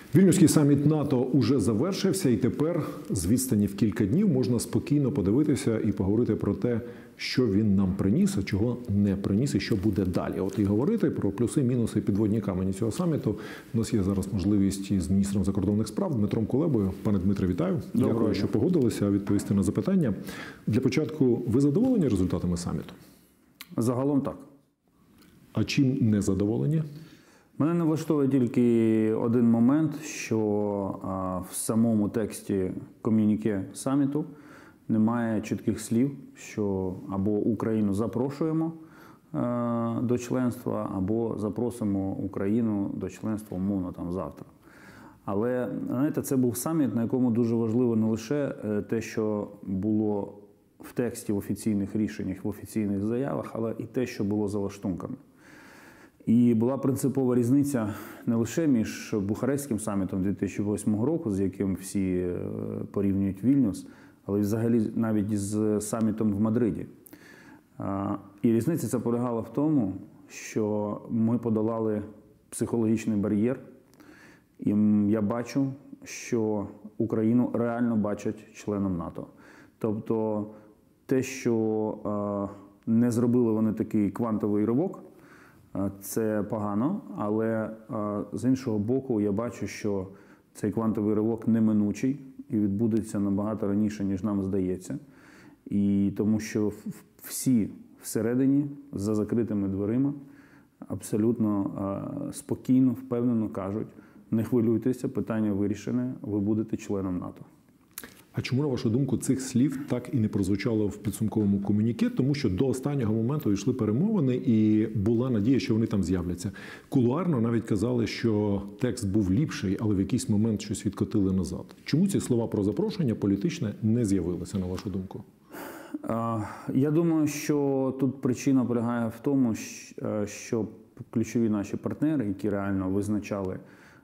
Вільнюський саміт НАТО уже завершився, і тепер з відстані в кілька днів можна спокійно подивитися і поговорити про те, що він нам приніс, а чого не приніс, і що буде далі. От і говорити про плюси, мінуси, підводні камені цього саміту. У нас є зараз можливість із міністром закордонних справ Дмитром Кулебою. Пане Дмитре, вітаю. Дякую, що погодилися відповісти на запитання. Для початку, ви задоволені результатами саміту? Загалом так. А чим не задоволені? Мене не влаштовує тільки один момент, що в самому тексті ком'юніке саміту немає чітких слів, що або Україну запрошуємо до членства, або запросимо Україну до членства, умовно, там завтра. Але, знаєте, це був саміт, на якому дуже важливо не лише те, що було в тексті, в офіційних рішеннях, в офіційних заявах, але і те, що було за лаштунками. І була принципова різниця не лише між Бухарестським самітом 2008 року, з яким всі порівнюють Вільнюс, але й взагалі навіть з самітом в Мадриді. І різниця ця полягала в тому, що ми подолали психологічний бар'єр, і я бачу, що Україну реально бачать членом НАТО. Тобто те, що не зробили вони такий квантовий ривок, це погано, але з іншого боку я бачу, що цей квантовий ривок неминучий і відбудеться набагато раніше, ніж нам здається. І тому що всі всередині, за закритими дверима, абсолютно спокійно, впевнено кажуть: не хвилюйтеся, питання вирішене, ви будете членом НАТО. А чому, на вашу думку, цих слів так і не прозвучало в підсумковому комюніке? Тому що до останнього моменту йшли перемовини і була надія, що вони там з'являться. Кулуарно навіть казали, що текст був ліпший, але в якийсь момент щось відкотили назад. Чому ці слова про запрошення політичне не з'явилися, на вашу думку? Я думаю, що тут причина полягає в тому, що ключові наші партнери, які реально визначали,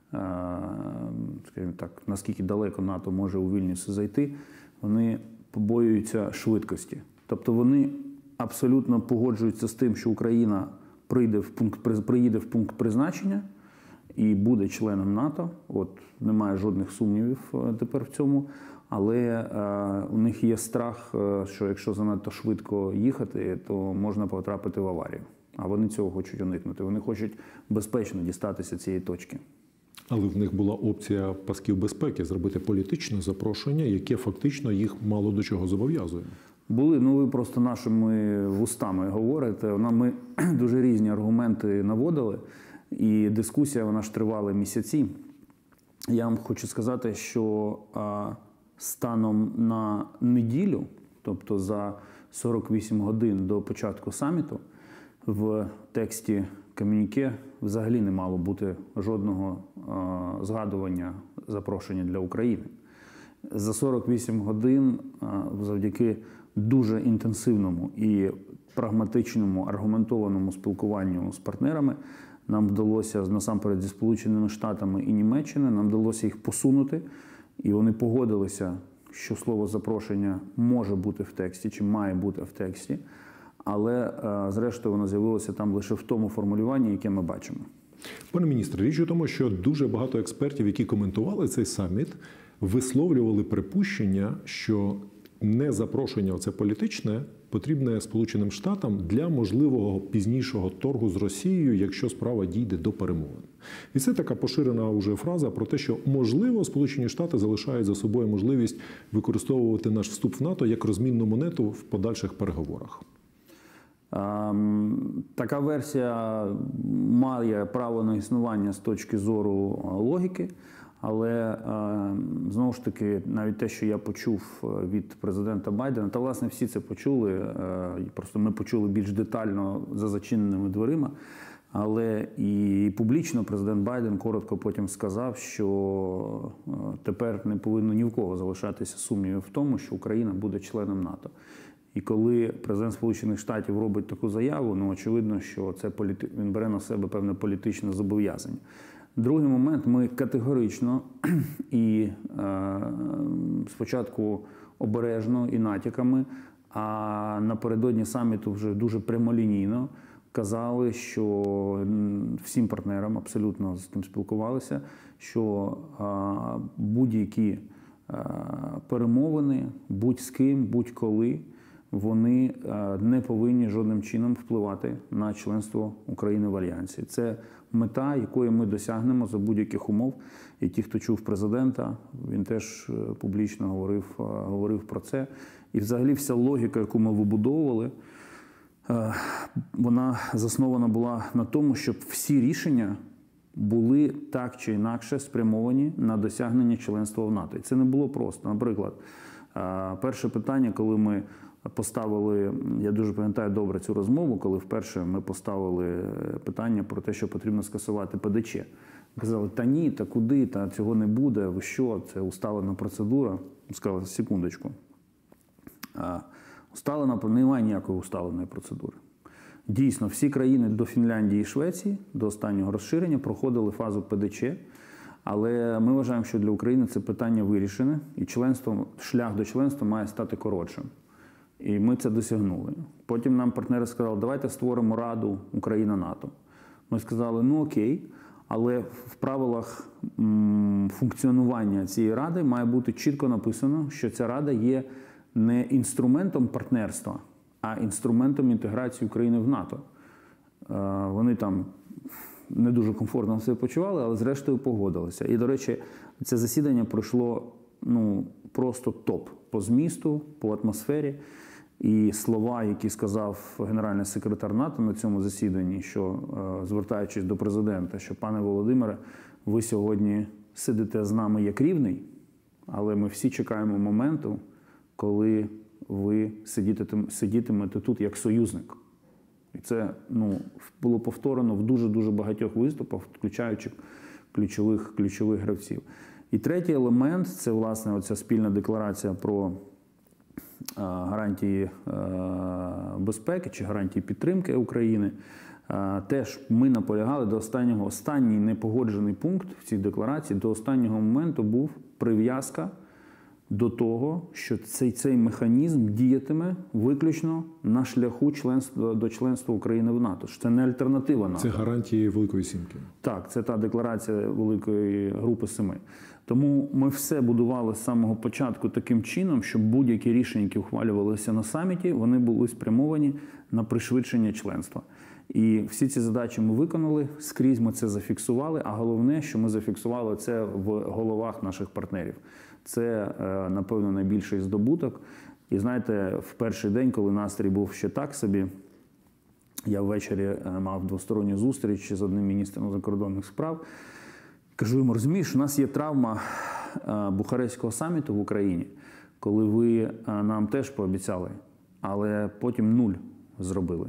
скажімо так, наскільки далеко НАТО може у Вільнюсі зайти, вони побоюються швидкості. Тобто вони абсолютно погоджуються з тим, що Україна приїде в пункт призначення і буде членом НАТО. От немає жодних сумнівів тепер в цьому. Але у них є страх, що якщо занадто швидко їхати, то можна потрапити в аварію. А вони цього хочуть уникнути. Вони хочуть безпечно дістатися цієї точки. Але в них була опція пасків безпеки – зробити політичне запрошення, яке фактично їх мало до чого зобов'язує. Були, ви просто нашими вустами говорите. Ми дуже різні аргументи наводили, і дискусія, вона ж тривала місяці. Я вам хочу сказати, що станом на неділю, тобто за 48 годин до початку саміту, в тексті ком'юніке взагалі не мало бути жодного згадування запрошення для України. За 48 годин завдяки дуже інтенсивному і прагматичному, аргументованому спілкуванню з партнерами нам вдалося, насамперед зі Сполученими Штатами і Німеччиною, нам вдалося їх посунути, і вони погодилися, що слово «запрошення» може бути в тексті, чи має бути в тексті, але, зрештою, воно з'явилося там лише в тому формулюванні, яке ми бачимо. Пане міністре, річ у тому, що дуже багато експертів, які коментували цей саміт, висловлювали припущення, що не запрошення, оце політичне, потрібне Сполученим Штатам для можливого пізнішого торгу з Росією, якщо справа дійде до перемовин. І це така поширена уже фраза про те, що, можливо, Сполучені Штати залишають за собою можливість використовувати наш вступ в НАТО як розмінну монету в подальших переговорах. Така версія має право на існування з точки зору логіки, але, знову ж таки, навіть те, що я почув від президента Байдена, та, власне, всі це почули, просто ми почули більш детально за зачиненими дверима, але і публічно президент Байден коротко потім сказав, що тепер не повинно ні в кого залишатися сумнівів в тому, що Україна буде членом НАТО. І коли президент Сполучених Штатів робить таку заяву, очевидно, що це він бере на себе певне політичне зобов'язання. Другий момент, ми категорично і спочатку обережно і натяками, а напередодні саміту вже дуже прямолінійно казали, що всім партнерам абсолютно з ким спілкувалися, що будь-які перемовини, будь з ким, будь-коли, вони не повинні жодним чином впливати на членство України в Альянсі. Це мета, якої ми досягнемо за будь-яких умов. І ті, хто чув президента, він теж публічно говорив про це. І взагалі вся логіка, яку ми вибудовували, вона заснована була на тому, щоб всі рішення були так чи інакше спрямовані на досягнення членства в НАТО. І це не було просто. Наприклад, перше питання, коли ми поставили, я дуже пам'ятаю добре цю розмову, коли вперше ми поставили питання про те, що потрібно скасувати ПДЧ. Казали, та ні, та куди, та цього не буде, ви що, це усталена процедура. Сказали, секундочку. Немає ніякої усталеної процедури. Дійсно, всі країни до Фінляндії і Швеції, до останнього розширення, проходили фазу ПДЧ, але ми вважаємо, що для України це питання вирішене, і шлях до членства має стати коротшим. І ми це досягнули. Потім нам партнери сказали, давайте створимо Раду Україна-НАТО. Ми сказали, ну окей, але в правилах функціонування цієї Ради має бути чітко написано, що ця Рада є не інструментом партнерства, а інструментом інтеграції України в НАТО. Вони там не дуже комфортно себе почували, але зрештою погодилися. І, до речі, це засідання пройшло просто топ по змісту, по атмосфері. І слова, які сказав генеральний секретар НАТО на цьому засіданні, що, звертаючись до президента, що, пане Володимире, ви сьогодні сидите з нами як рівний, але ми всі чекаємо моменту, коли ви сидітимете тут як союзник. І це було повторено в дуже-дуже багатьох виступах, включаючи ключових гравців. І третій елемент – це, власне, оця спільна декларація про гарантії безпеки чи гарантії підтримки України. Теж ми наполягали до останнього. Останній непогоджений пункт в цій декларації до останнього моменту був прив'язка до того, що цей механізм діятиме виключно на шляху до членства України в НАТО. Що це не альтернатива НАТО. Це гарантії Великої Сімки. Так, це та декларація Великої групи 7. Тому ми все будували з самого початку таким чином, щоб будь-які рішення, які ухвалювалися на саміті, вони були спрямовані на пришвидшення членства. І всі ці задачі ми виконали, скрізь ми це зафіксували, а головне, що ми зафіксували це в головах наших партнерів. Це, напевно, найбільший здобуток. І знаєте, в перший день, коли настрій був ще так собі, я ввечері мав двосторонню зустріч з одним міністром закордонних справ. Кажу йому, розумієш, у нас є травма Бухарестського саміту в Україні, коли ви нам теж пообіцяли, але потім 0 зробили.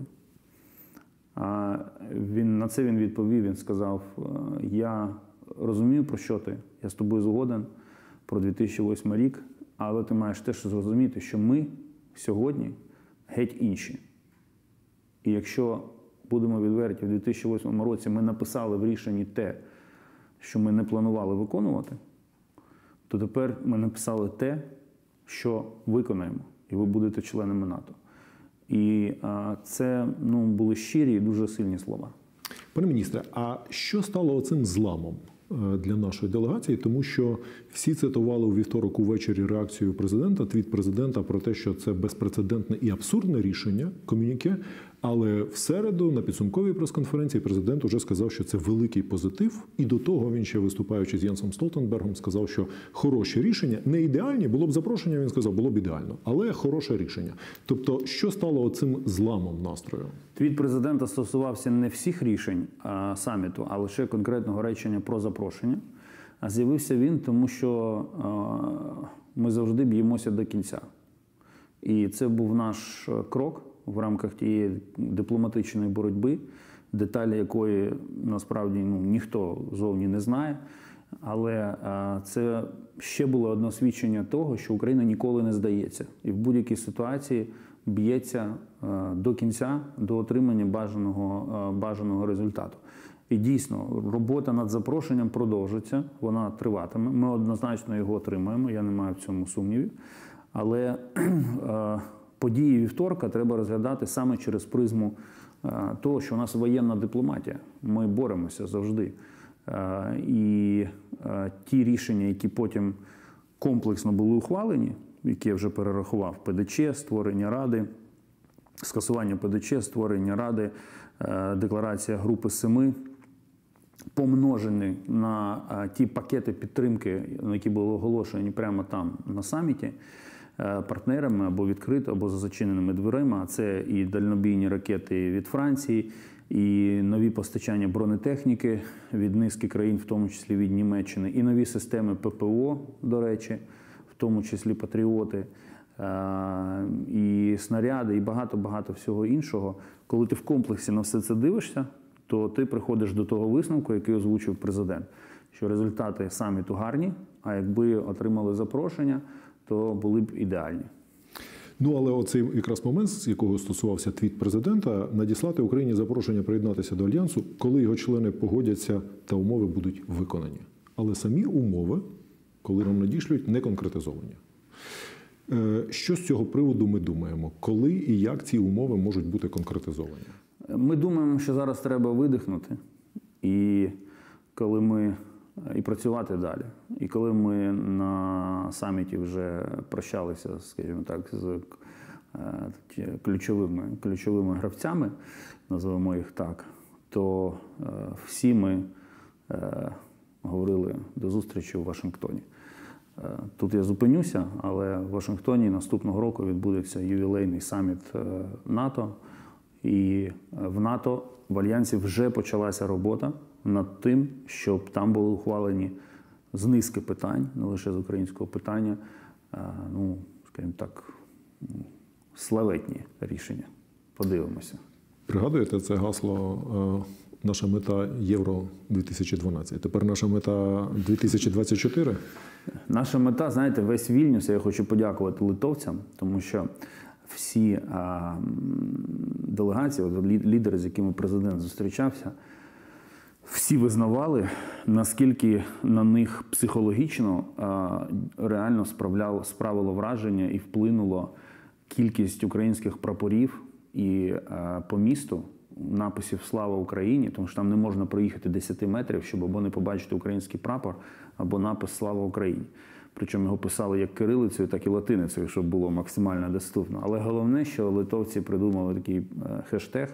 На це він відповів, він сказав, я розумію, про що ти, я з тобою згоден про 2008 рік, але ти маєш теж зрозуміти, що ми сьогодні геть інші. І якщо будемо відверті, в 2008 році ми написали в рішенні те, що ми не планували виконувати, то тепер ми написали те, що виконаємо, і ви будете членами НАТО. І це були щирі і дуже сильні слова. Пане міністре, а що стало оцим зламом для нашої делегації? Тому що всі цитували у вівторок увечері реакцію президента, твіт президента про те, що це безпрецедентне і абсурдне рішення, комюніке, але в середу на підсумковій прес-конференції президент уже сказав, що це великий позитив, і до того він ще, виступаючи з Єнсом Столтенбергом, сказав, що хороші рішення, не ідеальні, було б запрошення, він сказав, було б ідеально, але хороше рішення. Тобто, що стало оцим зламом настрою? Твіт президента стосувався не всіх рішень саміту, а лише конкретного речення про запрошення. А з'явився він, тому що ми завжди б'ємося до кінця. І це був наш крок в рамках тієї дипломатичної боротьби, деталі якої насправді ніхто зовні не знає. Але це ще було одне свідчення того, що Україна ніколи не здається. І в будь-якій ситуації б'ється до кінця, до отримання бажаного результату. І дійсно, робота над запрошенням продовжиться, вона триватиме. Ми однозначно його отримаємо, я не маю в цьому сумнівів. Але події вівторка треба розглядати саме через призму того, що у нас воєнна дипломатія. Ми боремося завжди. І ті рішення, які потім комплексно були ухвалені, які я вже перерахував, ПДЧ, створення Ради, скасування ПДЧ, створення Ради, декларація Групи Семи, помножені на ті пакети підтримки, які були оголошені прямо там на саміті, партнерами або відкрито, або за зачиненими дверима. Це і дальнобійні ракети від Франції, і нові постачання бронетехніки від низки країн, в тому числі від Німеччини, і нові системи ППО, до речі, в тому числі «Патріоти», і снаряди, і багато-багато всього іншого. Коли ти в комплексі на все це дивишся, то ти приходиш до того висновку, який озвучив президент, що результати саміту гарні, а якби отримали запрошення, то були б ідеальні. Ну, але оцей якраз момент, з якого стосувався твіт президента, надіслати Україні запрошення приєднатися до Альянсу, коли його члени погодяться та умови будуть виконані. Але самі умови, коли нам надішлють, не конкретизовані. Що з цього приводу ми думаємо? Коли і як ці умови можуть бути конкретизовані? Ми думаємо, що зараз треба видихнути, і коли ми і працювати далі. І коли ми на саміті вже прощалися, скажімо так, з ключовими гравцями, називаємо їх так, то всі ми говорили до зустрічі у Вашингтоні. Тут я зупинюся, але в Вашингтоні наступного року відбудеться ювілейний саміт НАТО. І в НАТО, в Альянсі вже почалася робота над тим, щоб там були ухвалені з низки питань, не лише з українського питання, ну, скажімо так, славетні рішення. Подивимося. Пригадуєте це гасло «Наша мета Євро-2012». Тепер наша мета 2024? Наша мета, знаєте, весь Вільнюс, я хочу подякувати литовцям, тому що всі делегації, лідери, з якими президент зустрічався, всі визнавали, наскільки на них психологічно реально справило враження і вплинуло кількість українських прапорів і по місту написів «Слава Україні», тому що там не можна проїхати 10 метрів, щоб або не побачити український прапор, або напис «Слава Україні». Причому його писали як кирилицею, так і латиницею, щоб було максимально доступно. Але головне, що литовці придумали такий хештег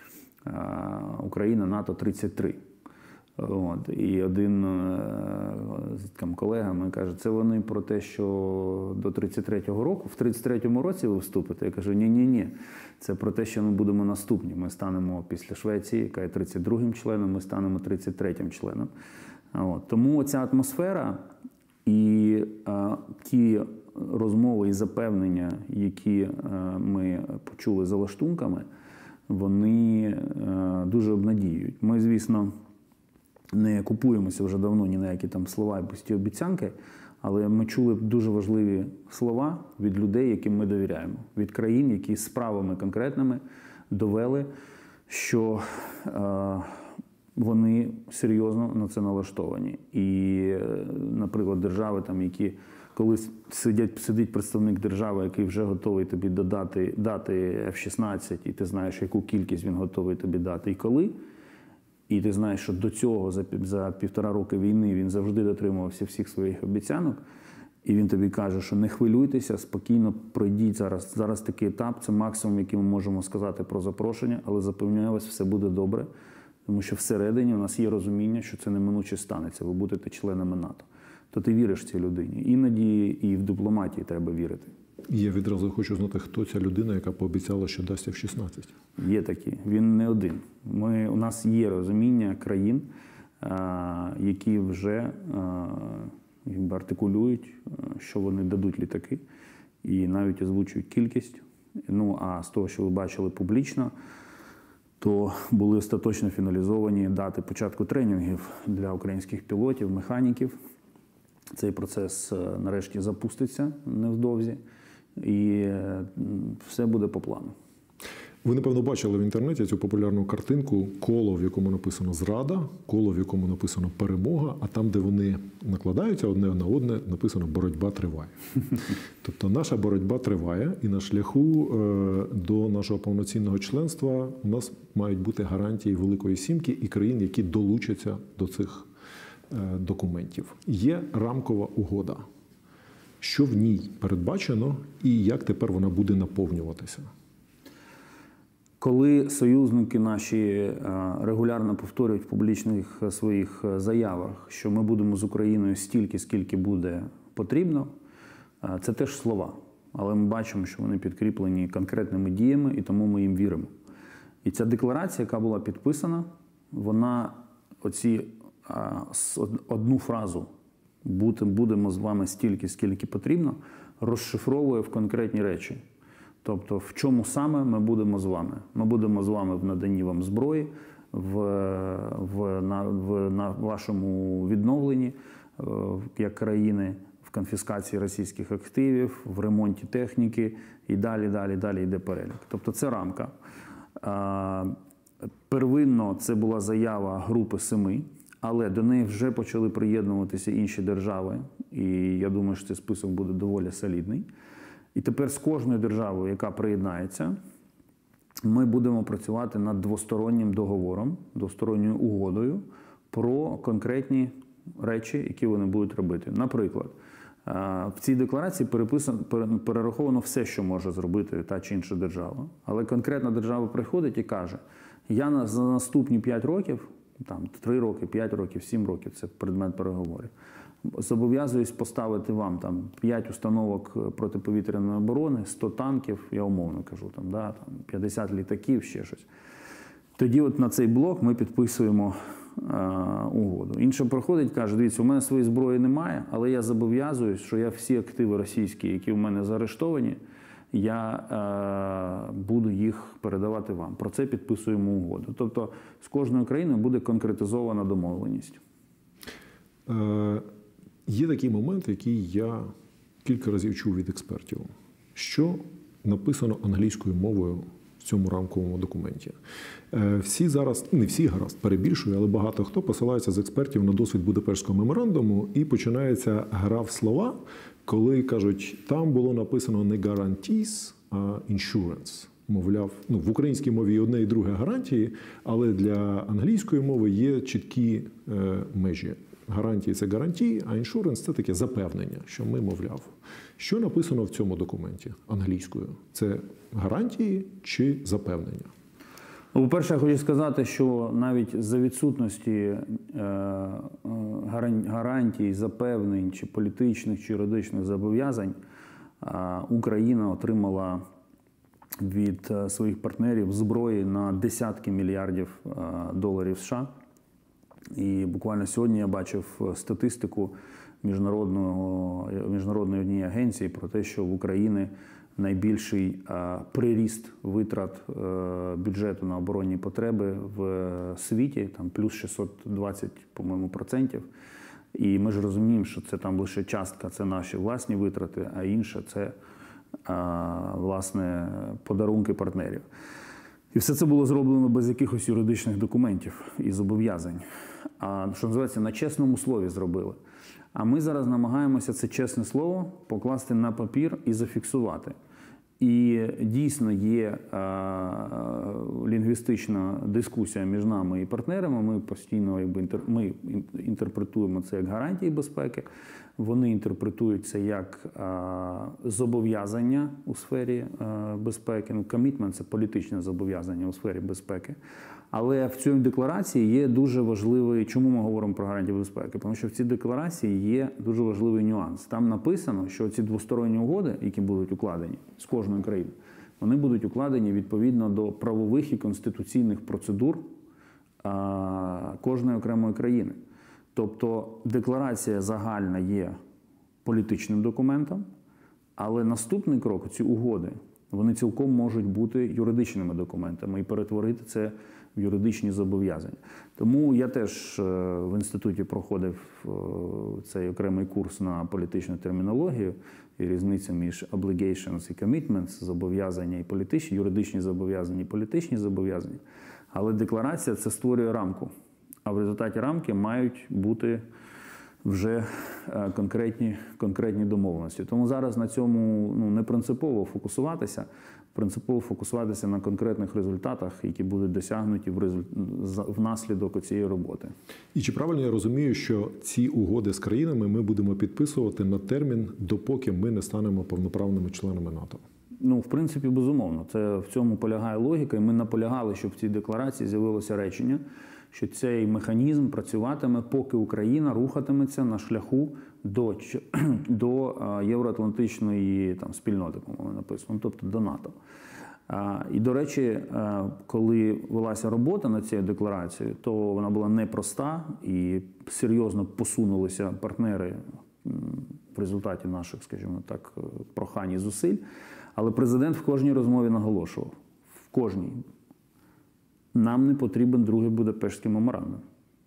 «Україна НАТО 33». От. І один там, колега мені каже, це вони про те, що до 33-го року, в 33-му році ви вступите? Я кажу, ні. Це про те, що ми будемо наступні. Ми станемо після Швеції, яка є 32-м членом, ми станемо 33-м членом. От. Тому ця атмосфера і ті розмови і запевнення, які ми почули за лаштунками, вони дуже обнадіюють. Ми, звісно, не купуємося вже давно ні на які там слова і пусті обіцянки, але ми чули дуже важливі слова від людей, яким ми довіряємо, від країн, які справами конкретними довели, що вони серйозно на це налаштовані. І, наприклад, держави, там, які, коли сидить представник держави, який вже готовий тобі дати F-16, і ти знаєш, яку кількість він готовий тобі дати і коли, і ти знаєш, що до цього за 1,5 роки війни він завжди дотримувався всіх своїх обіцянок, і він тобі каже, що не хвилюйтеся, спокійно пройдіть зараз. Зараз такий етап, це максимум, який ми можемо сказати про запрошення, але запевняю вас, все буде добре, тому що всередині у нас є розуміння, що це неминуче станеться, ви будете членами НАТО. То ти віриш цій людині. Іноді і в дипломатії треба вірити. Я відразу хочу знати, хто ця людина, яка пообіцяла, що дасть F-16. Є такі. Він не один. У нас є розуміння країн, які вже артикулюють, що вони дадуть літаки, і навіть озвучують кількість. Ну, а з того, що ви бачили публічно, то були остаточно фіналізовані дати початку тренінгів для українських пілотів, механіків. Цей процес нарешті запуститься невдовзі, і все буде по плану. Ви, напевно, бачили в інтернеті цю популярну картинку коло, в якому написано «зрада», коло, в якому написано «перемога», а там, де вони накладаються одне на одне, написано «боротьба триває». Тобто наша боротьба триває, і на шляху до нашого повноцінного членства у нас мають бути гарантії Великої Сімки і країн, які долучаться до цих документів. Є рамкова угода. Що в ній передбачено і як тепер вона буде наповнюватися? Коли союзники наші регулярно повторюють в публічних своїх заявах, що ми будемо з Україною стільки, скільки буде потрібно, це теж слова. Але ми бачимо, що вони підкріплені конкретними діями, і тому ми їм віримо. І ця декларація, яка була підписана, вона одну фразу «будемо з вами стільки, скільки потрібно» розшифровує в конкретні речі. Тобто, в чому саме ми будемо з вами? Ми будемо з вами в наданні вам зброї, на вашому відновленні як країни, в конфіскації російських активів, в ремонті техніки і далі йде перелік. Тобто це рамка. Первинно це була заява групи 7, але до неї вже почали приєднуватися інші держави, і я думаю, що цей список буде доволі солідний. І тепер з кожною державою, яка приєднається, ми будемо працювати над двостороннім договором, двосторонньою угодою про конкретні речі, які вони будуть робити. Наприклад, в цій декларації перераховано все, що може зробити та чи інша держава. Але конкретна держава приходить і каже, я за наступні 5 років, 3 роки, 5 років, 7 років, це предмет переговорів, зобов'язуюсь поставити вам 5 установок протиповітряної оборони, 100 танків, я умовно кажу, 50 літаків, ще щось. Тоді на цей блок ми підписуємо угоду. Інший приходить і каже, дивіться, у мене своєї зброї немає, але я зобов'язуюсь, що я всі активи російські, які в мене заарештовані, я буду їх передавати вам. Про це підписуємо угоду. Тобто з кожною країною буде конкретизована домовленість. Є такий момент, який я кілька разів чув від експертів. Що написано англійською мовою в цьому рамковому документі? Всі зараз, не всі, гаразд, перебільшую, але багато хто посилається з експертів на досвід Будапештського меморандуму, і починається гра в слова, коли кажуть, там було написано не guarantees, а insurance. Мовляв, в українській мові і одне, і друге гарантії, але для англійської мови є чіткі межі. Гарантії – це гарантії, а іншуренс – це таке запевнення, що ми, мовляв. Що написано в цьому документі англійською? Це гарантії чи запевнення? По-перше, я хочу сказати, що навіть за відсутності гарантій, запевнень, чи політичних, чи юридичних зобов'язань, Україна отримала від своїх партнерів зброї на десятки мільярдів доларів США. І буквально сьогодні я бачив статистику міжнародної однієї агенції про те, що в Україні найбільший приріст витрат бюджету на оборонні потреби в світі, там плюс 620, по-моєму, %. І ми ж розуміємо, що це там лише частка, це наші власні витрати, а інша – це, власне, подарунки партнерів. І все це було зроблено без якихось юридичних документів і зобов'язань. А, що називається, на чесному слові зробили. А ми зараз намагаємося це чесне слово покласти на папір і зафіксувати. І дійсно є лінгвістична дискусія між нами і партнерами. Ми постійно ми інтерпретуємо це як гарантії безпеки, вони інтерпретують це як зобов'язання у сфері безпеки. Commitment – це політичне зобов'язання у сфері безпеки. Але в цій декларації є дуже важливий, чому ми говоримо про гарантії безпеки? Тому що в цій декларації є дуже важливий нюанс. Там написано, що ці двосторонні угоди, які будуть укладені з кожною країною, вони будуть укладені відповідно до правових і конституційних процедур кожної окремої країни. Тобто декларація загальна є політичним документом, але наступний крок, ці угоди, вони цілком можуть бути юридичними документами і перетворити це в юридичні зобов'язання. Тому я теж в інституті проходив цей окремий курс на політичну термінологію і різницю між obligations і commitments, зобов'язання і політичні, юридичні зобов'язання і політичні зобов'язання. Але декларація – це створює рамку. А в результаті рамки мають бути вже конкретні домовленості. Тому зараз на цьому не принципово фокусуватися на конкретних результатах, які будуть досягнуті внаслідок цієї роботи. І чи правильно я розумію, що ці угоди з країнами ми будемо підписувати на термін, допоки ми не станемо повноправними членами НАТО? В принципі, безумовно. В цьому полягає логіка, і ми наполягали, щоб в цій декларації з'явилося речення, що цей механізм працюватиме, поки Україна рухатиметься на шляху до євроатлантичної спільноти, по-моєму, написано, тобто до НАТО. І, до речі, коли велася робота над цією декларацією, то вона була непроста і серйозно посунулися партнери в результаті наших, скажімо так, прохань і зусиль. Але президент в кожній розмові наголошував, в кожній, нам не потрібен другий Будапештський меморандум.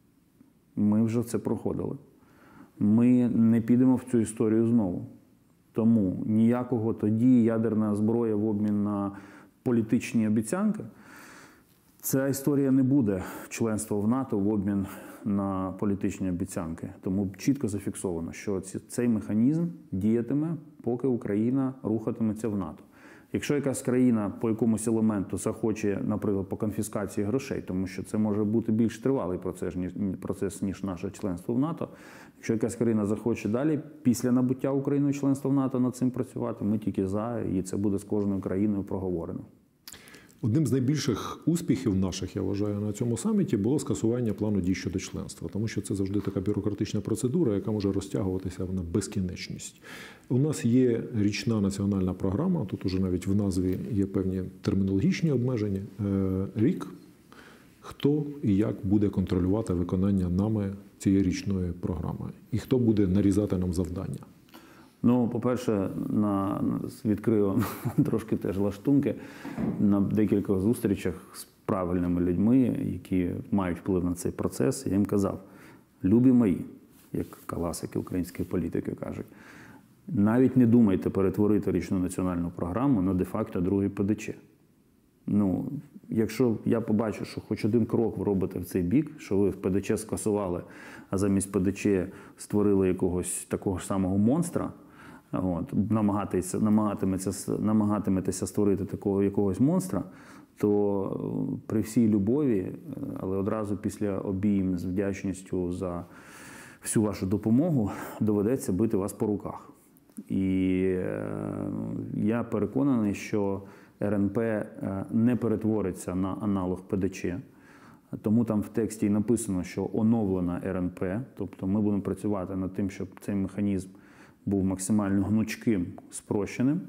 Ми вже це проходили. Ми не підемо в цю історію знову. Тому ніякого тоді ядерна зброя в обмін на політичні обіцянки. Ця історія не буде членство в НАТО в обмін на політичні обіцянки. Тому чітко зафіксовано, що цей механізм діятиме, поки Україна рухатиметься в НАТО. Якщо якась країна по якомусь елементу захоче, наприклад, по конфіскації грошей, тому що це може бути більш тривалий процес, ніж наше членство в НАТО. Якщо якась країна захоче далі, після набуття Україною членства в НАТО над цим працювати, ми тільки за, і це буде з кожною країною проговорено. Одним з найбільших успіхів наших, я вважаю, на цьому саміті було скасування плану дій щодо членства. Тому що це завжди така бюрократична процедура, яка може розтягуватися на безкінечність. У нас є річна національна програма, тут уже навіть в назві є певні термінологічні обмеження. Рік, хто і як буде контролювати виконання нами цієї річної програми? І хто буде нарізати нам завдання? По-перше, відкрию трошки теж лаштунки. На декількох зустрічах з правильними людьми, які мають вплив на цей процес, я їм казав: любі мої, як класики української політики кажуть, навіть не думайте перетворити річну національну програму на де-факто другий ПДЧ. Якщо я побачу, що хоч один крок ви робите в цей бік, що ви в ПДЧ скасували, а замість ПДЧ створили якогось такого ж самого монстра, намагатиметеся створити такого якогось монстра, то при всій любові, але одразу після обійм з вдячністю за всю вашу допомогу доведеться бити вас по руках. І я переконаний, що РНП не перетвориться на аналог ПДЧ. Тому там в тексті і написано, що оновлена РНП, тобто ми будемо працювати над тим, щоб цей механізм був максимально гнучким, спрощеним.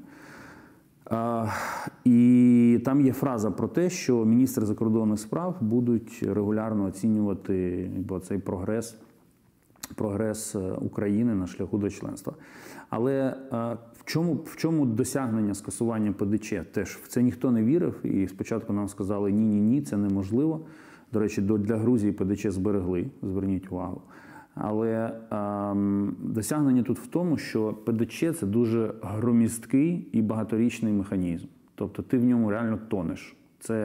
І там є фраза про те, що міністри закордонних справ будуть регулярно оцінювати цей прогрес України на шляху до членства. Але в чому досягнення скасування ПДЧ? Теж в це ніхто не вірив, і спочатку нам сказали: ні, це неможливо. До речі, для Грузії ПДЧ зберегли, зверніть увагу. Але досягнення тут в тому, що ПДЧ – це дуже громісткий і багаторічний механізм. Тобто ти в ньому реально тонеш.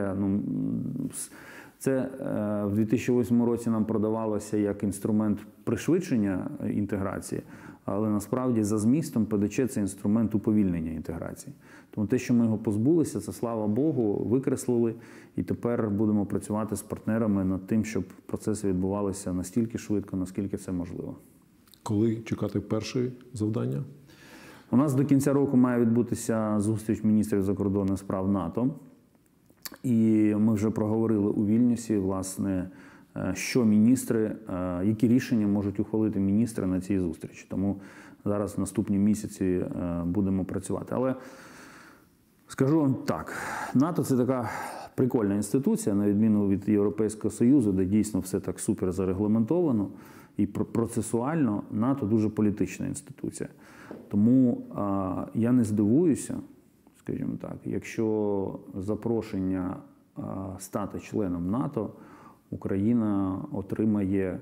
Це в 2008 році нам продавалося як інструмент пришвидшення інтеграції, але насправді за змістом ПДЧ – це інструмент уповільнення інтеграції. Тому те, що ми його позбулися, це, слава Богу, викреслили, і тепер будемо працювати з партнерами над тим, щоб процеси відбувалися настільки швидко, наскільки це можливо. Коли чекати перше завдання? У нас до кінця року має відбутися зустріч міністрів закордонних справ НАТО. І ми вже проговорили у Вільнюсі, власне, що міністри, які рішення можуть ухвалити міністри на цій зустрічі. Тому зараз в наступні місяці будемо працювати. Але скажу вам так, НАТО – це така прикольна інституція, на відміну від Європейського Союзу, де дійсно все так супер зарегламентовано і процесуально. НАТО дуже політична інституція. Тому я не здивуюся, скажімо так, якщо запрошення стати членом НАТО, Україна отримає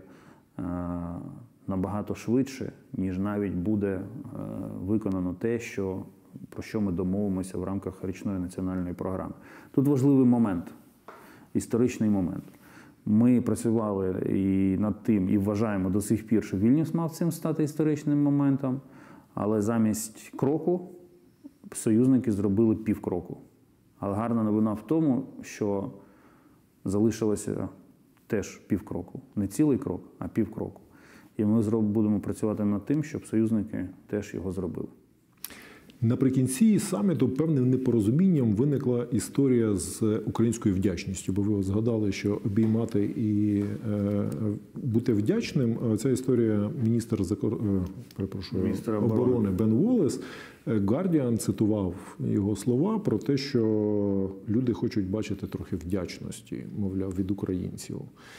набагато швидше, ніж навіть буде виконано те, про що ми домовимося в рамках річної національної програми. Тут важливий момент, історичний момент. Ми працювали і над тим, і вважаємо до сих пір, що Вільнюс мав цим стати історичним моментом, але замість кроку союзники зробили півкроку. Але гарна новина в тому, що залишилося теж півкроку. Не цілий крок, а півкроку. І ми будемо працювати над тим, щоб союзники теж його зробили. Наприкінці саміту певним непорозумінням виникла історія з українською вдячністю, бо ви згадали, що обіймати і бути вдячним. Ця історія міністр оборони Бен Воллес, Guardian цитував його слова про те, що люди хочуть бачити трохи вдячності, мовляв, від українців.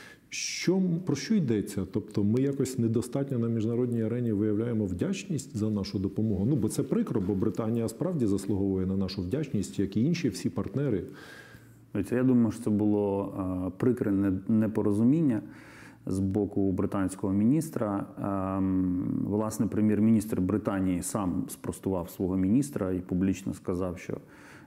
Про що йдеться? Тобто ми якось недостатньо на міжнародній арені виявляємо вдячність за нашу допомогу? Бо це прикро, бо Британія справді заслуговує на нашу вдячність, як і інші всі партнери. Я думаю, що це було прикре непорозуміння з боку британського міністра. Власне, прем'єр-міністр Британії сам спростував свого міністра і публічно сказав, що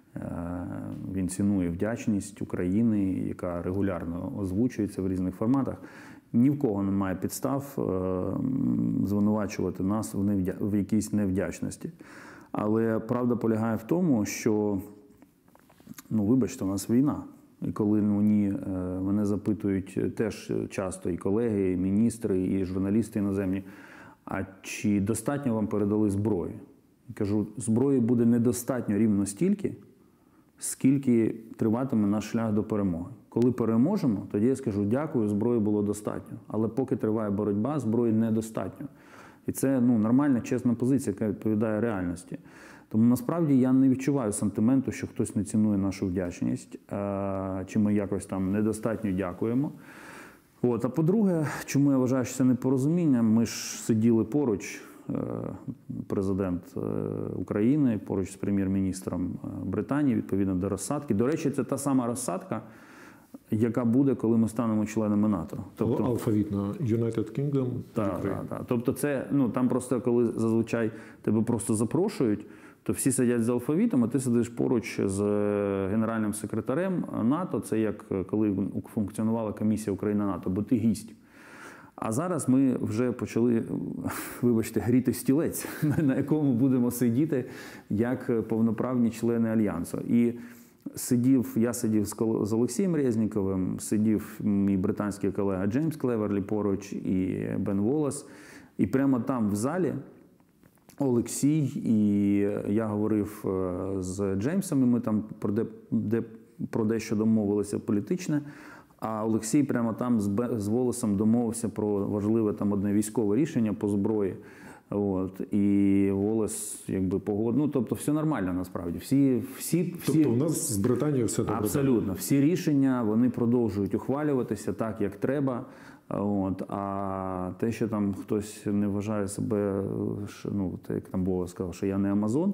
він цінує вдячність України, яка регулярно озвучується в різних форматах. Ні в кого немає підстав звинувачувати нас в якійсь невдячності. Але правда полягає в тому, що, вибачте, у нас війна. І коли мене запитують теж часто і колеги, і міністри, і журналісти іноземні, а чи достатньо вам передали зброї? Я кажу, зброї буде недостатньо рівно стільки, скільки триватиме наш шлях до перемоги. Коли переможемо, тоді я скажу, дякую, зброї було достатньо. Але поки триває боротьба, зброї недостатньо. І це нормальна, чесна позиція, яка відповідає реальності. Тому насправді я не відчуваю сантименту, що хтось не цінує нашу вдячність, чи ми якось там недостатньо дякуємо. А по-друге, чому я вважаю, що це непорозуміння, ми ж сиділи поруч, президент України, поруч з прем'єр-міністром Британії, відповідно до розсадки. До речі, це та сама розсадка, яка буде, коли ми станемо членами НАТО. Тобто алфавітно United Kingdom. Так. Тобто це, там просто, коли зазвичай тебе просто запрошують, то всі сидять за алфавітом, а ти сидиш поруч з генеральним секретарем НАТО. Це як коли функціонувала комісія Україна-НАТО, бо ти гість. А зараз ми вже почали, вибачте, гріти стілець, на якому будемо сидіти як повноправні члени Альянсу. І я сидів з Олексієм Резніковим, сидів мій британський колега Джеймс Клеверлі поруч і Бен Воллес. І прямо там в залі Олексій і я говорив з Джеймсом, і ми там про дещо домовилися політичне. А Олексій прямо там з Воллесом домовився про важливе одне військове рішення по зброї. І Воллес погодив. Тобто все нормально насправді. Тобто у нас з Британією все добре? Абсолютно. Всі рішення, вони продовжують ухвалюватися так, як треба. А те, що там хтось не вважає себе, як там Воллес сказав, що я не Амазон,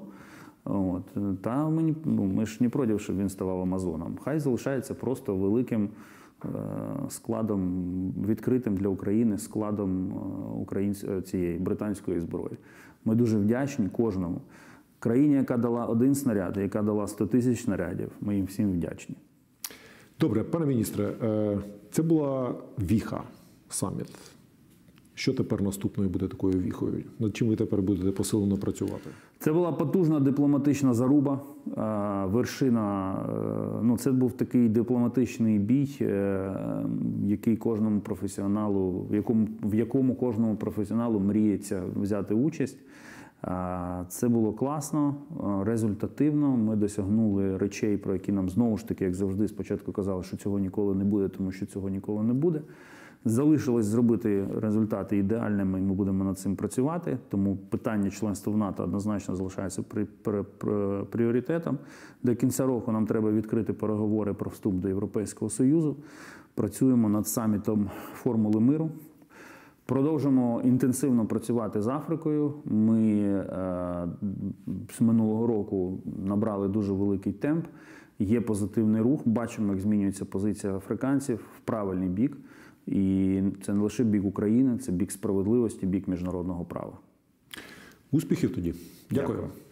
ми ж не проти, щоб він ставав Амазоном. Хай залишається просто великим складом, відкритим для України складом цієї британської зброї. Ми дуже вдячні кожному. Країні, яка дала 1 снаряд, яка дала 100 тисяч снарядів, ми їм всім вдячні. Добре, пане міністре, це була віха, саміт. Що тепер наступною буде такою віхою? Над чим ви тепер будете посилено працювати? Це була потужна дипломатична заруба, вершина. Це був такий дипломатичний бій, який кожному професіоналу, в якому кожному професіоналу мріється взяти участь. Це було класно, результативно. Ми досягнули речей, про які нам знову ж таки, як завжди, спочатку казали, що цього ніколи не буде, тому що цього ніколи не буде. Залишилось зробити результати ідеальними, і ми будемо над цим працювати. Тому питання членства в НАТО однозначно залишається пріоритетом. До кінця року нам треба відкрити переговори про вступ до Європейського Союзу. Працюємо над самітом Формули миру. Продовжимо інтенсивно працювати з Африкою. Ми з минулого року набрали дуже великий темп. є позитивний рух. Бачимо, як змінюється позиція африканців в правильний бік. І це не лише бік України, це бік справедливості, бік міжнародного права. Успіхів тоді. Дякую.